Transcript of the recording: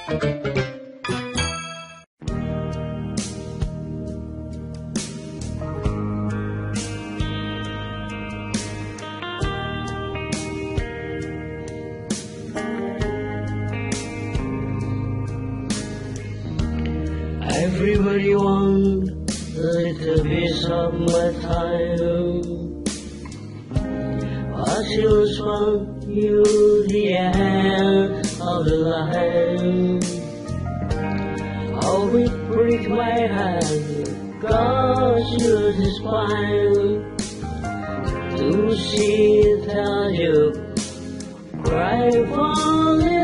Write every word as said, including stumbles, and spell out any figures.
Everybody wants a little bit of my time. I still want you the end of the line. I'll be break my hand, cause you're the spine. To see it tell you, cry for me.